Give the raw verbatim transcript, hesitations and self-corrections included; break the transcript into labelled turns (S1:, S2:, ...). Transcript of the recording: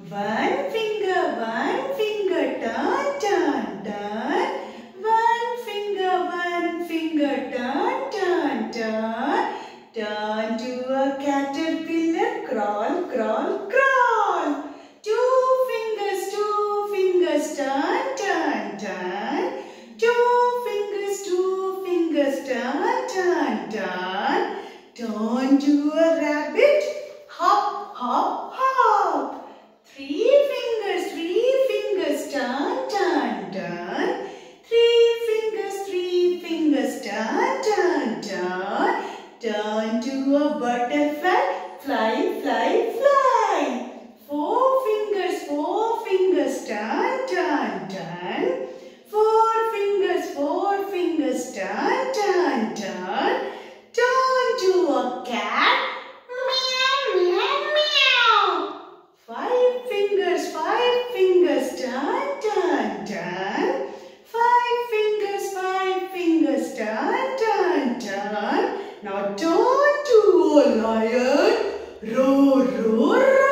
S1: One finger, one finger, turn, turn, turn. One finger, one finger, turn, turn, turn. Turn to a caterpillar, crawl, crawl, crawl. Two fingers, two fingers, turn, turn, turn. Two fingers, two fingers, turn, turn, turn. Turn to a rabbit, hop, hop, hop. Three fingers, three fingers, turn, turn, turn. Three fingers, three fingers, turn, turn, turn. Turn to a butterfly, fly, fly, fly. Four fingers, four fingers, turn, turn, turn. Four fingers, four fingers, turn, turn, turn. Turn to a cat, meow, meow, meow. Five fingers, five fingers, turn, turn, turn. Five fingers, five fingers, turn, turn, turn. Now turn to a lion, roar, roar,